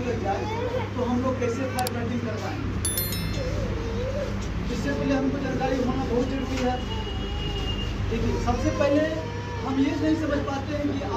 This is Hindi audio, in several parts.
लग जाए तो हम लोग कैसे फायर फाइटिंग करवाएंगे। इससे पहले हमको जानकारी होना बहुत जरूरी है। देखिए, सबसे पहले हम ये नहीं समझ पाते हैं कि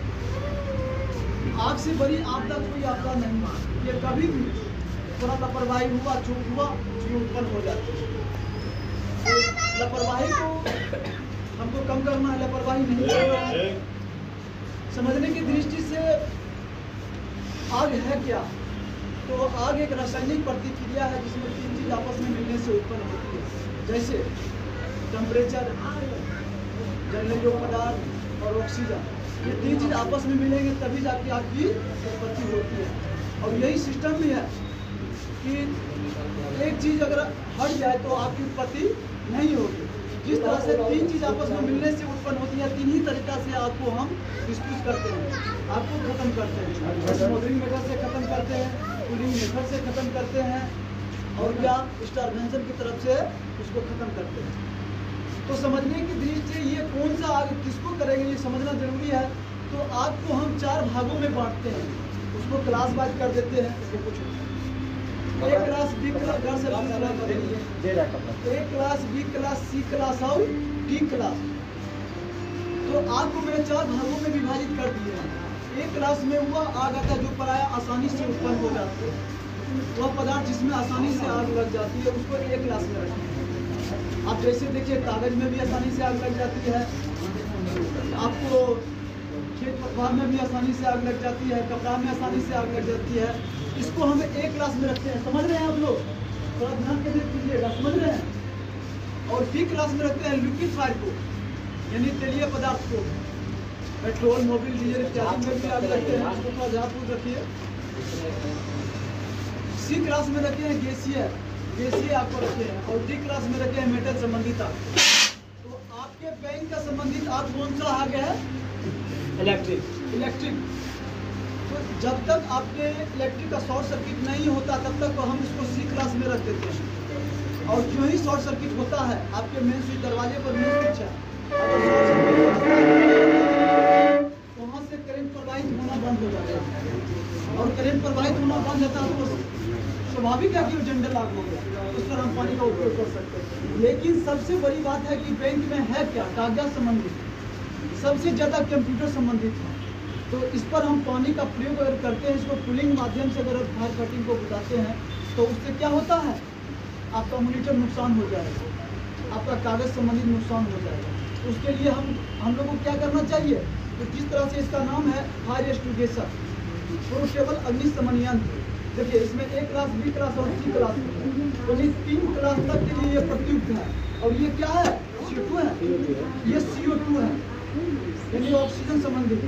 आग से बड़ी आपदा कोई आपदा नहीं है। ये कभी भी थोड़ा लापरवाही हुआ, चूक हुआ, चीज़ उत्पन्न हो जाती है। तो लापरवाही को हमको कम करना है, लापरवाही नहीं करना है। समझने की दृष्टि से आग है क्या, तो आग एक रासायनिक प्रतिक्रिया है जिसमें 3 चीज आपस में मिलने से उत्पन्न होती है। जैसे टेम्परेचर, जलने योग्य पदार्थ और ऑक्सीजन, ये 3 चीज आपस में मिलेंगे तभी जाके आग की उत्पत्ति होती है। और यही सिस्टम भी है कि एक चीज अगर हट जाए तो आग की उत्पत्ति नहीं होगी। जिस तरह से 3 चीज आपस में मिलने से उत्पन्न होती है, 3 ही तरीका से आग को हम डिस्पोज करते हैं, आग को खत्म करते हैं। स्मोदरिंग मेथड से खत्म करते हैं, कूलिंग मेथड से खत्म करते हैं, और या स्टारवेशन की तरफ से उसको खत्म करते हैं। तो समझने की दृष्टि से ये कौन सा आग किसको करेंगे ये समझना जरूरी है। तो आग को हम 4 भागों में बांटते हैं, उसको क्लास वाइज कर देते हैं। A क्लास, B क्लास, घर से A class, B class, C class और D क्लास। तो आग को मैंने 4 भागों में विभाजित कर दिए हैं। A क्लास में हुआ आग आता है जो पराया आसानी से उत्पन्न हो जाती है, वह पदार्थ जिसमें आसानी से आग लग जाती है उसको A क्लास में रखें। आप जैसे देखिए, कागज में भी आसानी से आग लग जाती है, आपको खेत पतवार में भी आसानी से आग लग जाती है, कपड़ा में आसानी से आग लग जाती है। इसको हम A क्लास में रखते हैं। समझ रहे हैं आप लोग? थोड़ा ध्यान केंद्रित कीजिएगा, समझ रहे हैं? और B क्लास में रखते हैं लिक्विफायर को, यानी तेलीय पदार्थ को। पेट्रोल, मोबिल, डीजल इत्यादि में भी आग लगते हैं, उसको थोड़ा ध्यान रखिए। C क्लास में रखते हैं गैसीय आग को रखते हैं, और D क्लास में रखते हैं मेटल संबंधित आग। तो आपके बैंक का संबंधित आग कौन सा आग है? इलेक्ट्रिक। तो जब तक आपके इलेक्ट्रिक का शॉर्ट सर्किट नहीं होता तब तक हम इसको C क्लास में रख देते हैं। और जो ही शॉर्ट सर्किट होता है, आपके मेन स्विच दरवाजे पर मेन स्विच है, अगर शॉर्ट सर्किट होता है तो वहाँ से करंट प्रवाहित होना बंद हो जाता है। और करंट प्रवाहित होना बंद होता है तो स्वाभाविक है कि वो जनरल आग हो गया, उस पर हम पानी का उपयोग कर सकते हैं। लेकिन सबसे बड़ी बात है कि बैंक में है क्या? कागजात संबंधित, सबसे ज़्यादा कंप्यूटर संबंधित है। तो इस पर हम पानी का प्रयोग अगर करते हैं, इसको कूलिंग माध्यम से अगर फायर फाइटिंग को बताते हैं, तो उससे क्या होता है? आपका मॉनिटर नुकसान हो जाएगा, आपका कागज संबंधित नुकसान हो जाएगा। उसके लिए हम लोगों को क्या करना चाहिए? तो जिस तरह से इसका नाम है फायर एक्सटिंग्विशर, पोर्टेबल अग्निशमन यंत्र। देखिए, इसमें A क्लास, B क्लास और C क्लास, यानी 3 क्लास तक के लिए ये प्रयुक्त है। और ये क्या है? CO2 है, ये CO2 है, यानी ऑक्सीजन संबंधित।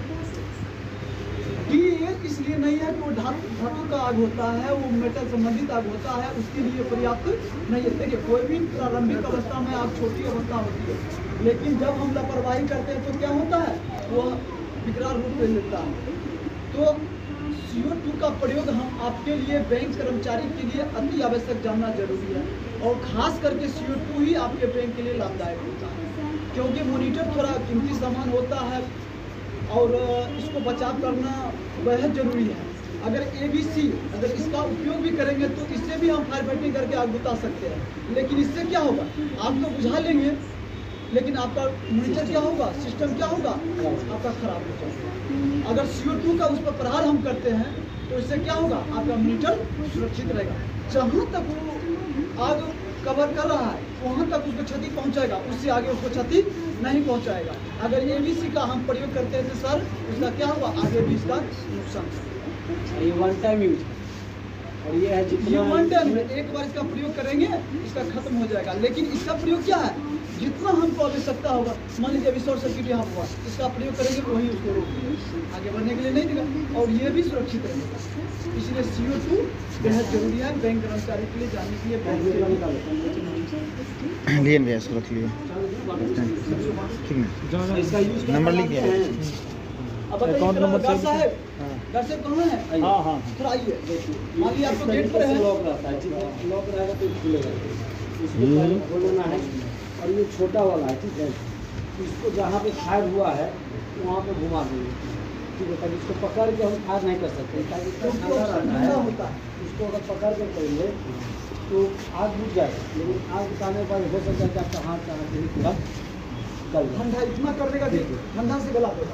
D इसलिए नहीं है कि वो धातु का आग होता है, वो मेटल संबंधित आग होता है, उसके लिए पर्याप्त नहीं है। देखिए, कोई भी प्रारंभिक अवस्था में आग छोटी अवस्था होती है, लेकिन जब हम लापरवाही करते हैं तो क्या होता है? वो विकराल रूप ले लेता है। तो CO2 का प्रयोग हम आपके लिए, बैंक कर्मचारी के लिए अति आवश्यक जानना जरूरी है। और खास करके CO2 ही आपके बैंक के लिए लाभदायक होता है, क्योंकि मॉनिटर थोड़ा कीमती सामान होता है और इसको बचाव करना बेहद जरूरी है। अगर ABC अगर इसका उपयोग भी करेंगे तो इससे भी हम फायर फाइटिंग करके आग बुझा सकते हैं। लेकिन इससे क्या होगा? आग तो बुझा लेंगे, लेकिन आपका मॉनिटर क्या होगा? सिस्टम क्या होगा? आपका खराब हो जाएगा। अगर CO2 का उस पर प्रहार हम करते हैं तो इससे क्या होगा? आपका मॉनिटर सुरक्षित रहेगा। जहाँ तक वो आग कवर कर रहा है वहाँ तक उसको क्षति पहुँचाएगा, उससे आगे उसको क्षति नहीं पहुँचाएगा। अगर ABC का हम प्रयोग करते हैं तो सर उसका क्या होगा? आगे भी इसका नुकसान। ये वन टाइम यूज है, और ये है ये वन टाइम में एक बार इसका प्रयोग करेंगे, इसका खत्म हो जाएगा। लेकिन इसका प्रयोग क्या है? जितना हमको आवश्यकता होगा, मान लीजिए अभी शॉर्ट सर्किट यहाँ हुआ, इसका प्रयोग करेंगे वही उसको रोक देगा, आगे बढ़ने के लिए नहीं देगा, और ये भी सुरक्षित रहेगा। इसलिए CO2 बेहद जरूरी है बैंक कर्मचारी के लिए, जानने के लिए। लिए इसको रख लिए, ठीक है, नंबर लिख दिया। अब अकाउंट नंबर साहब, घर से कहाँ है? हाँ, थोड़ा आइए। मान लीजिए आपको गेट पर है, लॉक रहता है, ठीक है, लॉक रहेगा तो खुलेगा, इसको पहले खोलना है। और ये छोटा वाला है, ठीक है, इसको जहाँ पे फायर हुआ है वहाँ पे घुमा देंगे, ठीक है, ताकि इसको पकड़ के हम फायर नहीं कर सकते, ताकि क्योंकि ठंडा ऑप्शन रहता ठंडा है। होता है। इसको अगर पकड़ के करेंगे तो आग बुझ जाएगा, लेकिन आग बुझाने के बाद हो सकता है कि आपका हाथ का हाथ ही पूरा गल जाए। ठंडा इतना कर देगा कि ठंडा से गला देगा।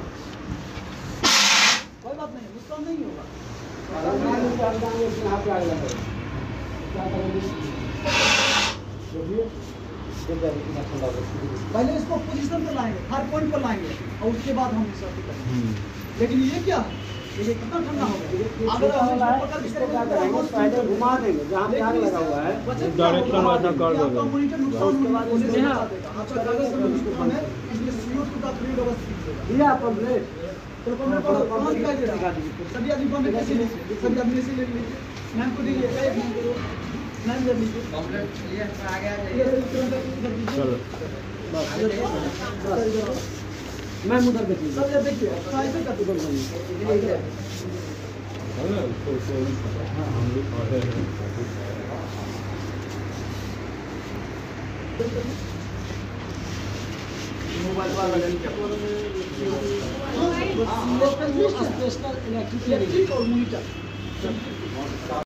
कोई बात नहीं, नुकसान नहीं होगा। अगर मान लीजिए आप जाएंगे उसमें यहाँ पे आग लगा क्या करेंगे, देखिए जब जाएगा कितना ठंडा होगा। पहले इसको पोजीशन पर लाएंगे, हर पॉइंट पर लाएंगे और उसके बाद हम इसे अभी करेंगे। लेकिन ये क्या है, ये कितना ठंडा होगा। अगर हम इसको पकड़ के इसको क्या करेंगे करेंगे, स्पाइडर घुमा देंगे जहाँ पे आग लगा हुआ है। डायरेक्शन वाला कर देगा। आपका मॉनिटर नुकसान उसके बाद होने से इसमें बचा देगा। आपका कागज में नुकसान है, इसलिए CO2 का फ्लूइड अवस्थित होगा। दिया पंपलेट तो पंद्रह कौन दिखाई दे रहा है? सभी आदमी पंप कैसे लीजिए, सभी आदमी ऐसे ले लीजिए। मैम को दीजिए, क्या एक मैम को दो, मैम ले लीजिए। चलो मैं उधर देखिए सब ये देखिए, ऐसे करते उधर बनिए। मोबाइल वाला स्पेशल इलेक्ट्रिक इलेक्ट्रिक और मॉनिटर